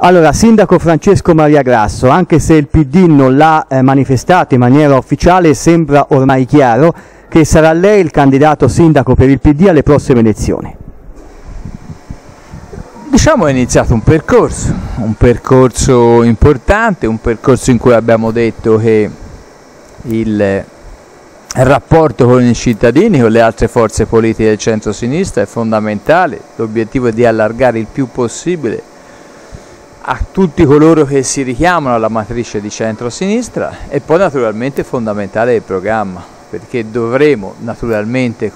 Allora, Sindaco Francesco Maria Grasso, anche se il PD non l'ha manifestato in maniera ufficiale, sembra ormai chiaro che sarà lei il candidato sindaco per il PD alle prossime elezioni. Diciamo è iniziato un percorso importante, un percorso in cui abbiamo detto che il rapporto con i cittadini, con le altre forze politiche del centro-sinistra è fondamentale. L'obiettivo è di allargare il più possibile a tutti coloro che si richiamano alla matrice di centro-sinistra, e poi naturalmente è fondamentale il programma, perché dovremo naturalmente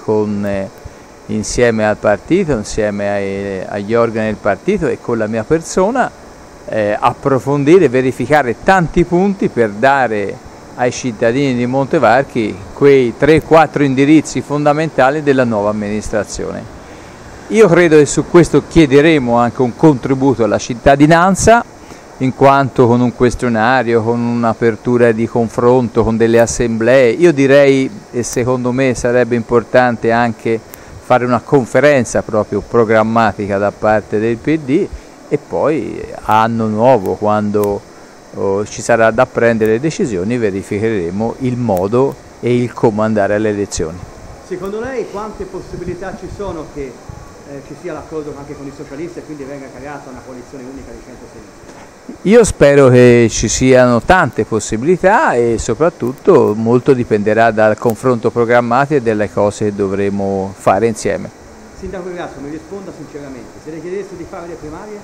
insieme al partito, insieme agli organi del partito e con la mia persona approfondire, verificare tanti punti per dare ai cittadini di Montevarchi quei 3-4 indirizzi fondamentali della nuova amministrazione. Io credo che su questo chiederemo anche un contributo alla cittadinanza, in quanto con un questionario, con un'apertura di confronto, con delle assemblee, io direi, e secondo me sarebbe importante anche fare una conferenza proprio programmatica da parte del PD, e poi a anno nuovo, quando ci sarà da prendere le decisioni, verificheremo il modo e il come andare alle elezioni. Secondo lei quante possibilità ci sono che ci sia l'accordo anche con i socialisti e quindi venga creata una coalizione unica di centro-sinistra? Io spero che ci siano tante possibilità, e soprattutto molto dipenderà dal confronto programmatico e delle cose che dovremo fare insieme. Sindaco Grasso, mi risponda sinceramente, se le chiedesse di fare le primarie?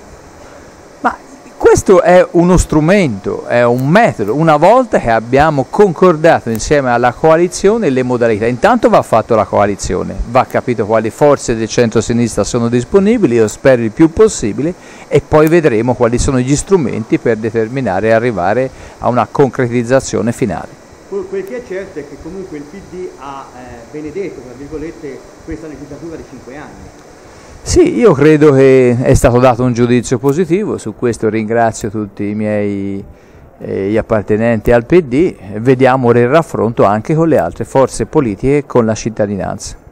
Ma questo è uno strumento, è un metodo. Una volta che abbiamo concordato insieme alla coalizione le modalità, intanto va fatta la coalizione, va capito quali forze del centro-sinistra sono disponibili, io spero il più possibile, e poi vedremo quali sono gli strumenti per determinare e arrivare a una concretizzazione finale. Quel che è certo è che comunque il PD ha benedetto, tra virgolette, questa legislatura di 5 anni. Sì, io credo che è stato dato un giudizio positivo, su questo ringrazio tutti i miei gli appartenenti al PD, vediamo ora il raffronto anche con le altre forze politiche e con la cittadinanza.